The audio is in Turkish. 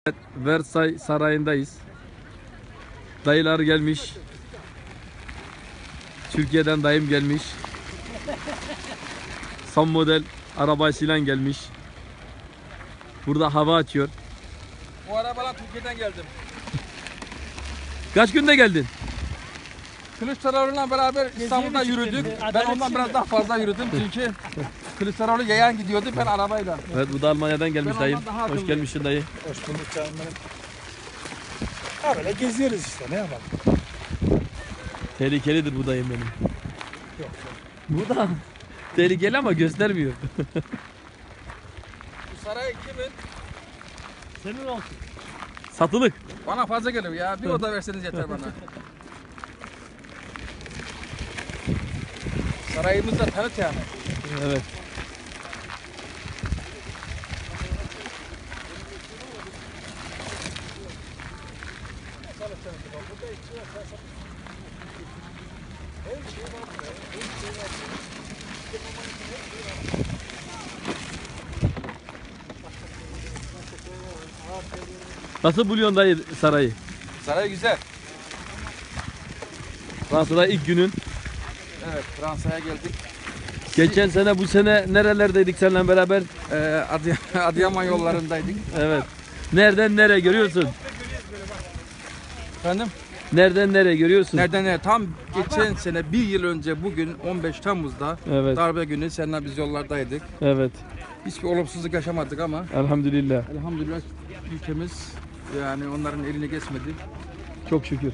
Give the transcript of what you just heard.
Versailles Sarayı'ndayız. Dayılar gelmiş. Türkiye'den dayım gelmiş. Son model arabayla gelmiş. Burada hava atıyor. Bu arabalar Türkiye'den geldim. Kaç günde geldin? Kılıçdaroğlu'yla beraber İstanbul'da yürüdük. Ben ondan biraz daha fazla yürüdüm çünkü Kılıçdaroğlu yayan gidiyordu, ben arabayla. Evet, bu da Almanya'dan gelmiş Ben dayım. ondan daha Hoş akıllıyım. gelmişsin dayı. Hoş bulduk canım benim. Ha böyle geziyoruz işte, ne yapalım. Tehlikelidir bu dayım benim. Yok. Bu da tehlikeli ama göstermiyor. Bu saray kimin? Senin olsun. Satılık. Bana fazla geliyor ya, bir oda verseniz yeter bana. Sarayımızda tanıt yani. Evet. Nasıl buluyorsun dayı sarayı? Saray güzel. Fransa'da ilk günün. Evet, Fransa'ya geldik. Geçen sene bu sene nerelerdeydik seninle beraber? Adıyaman yollarındaydık. Evet. Nereden nereye görüyorsun? Efendim? Nereden nereye görüyorsun? Nereden nereye? Tam geçen sene, bir yıl önce bugün 15 Temmuz'da Evet. darbe günü seninle biz yollardaydık. Evet. Hiçbir olumsuzluk yaşamadık ama Elhamdülillah. elhamdülillah ülkemiz yani onların eline geçmedi. Çok şükür.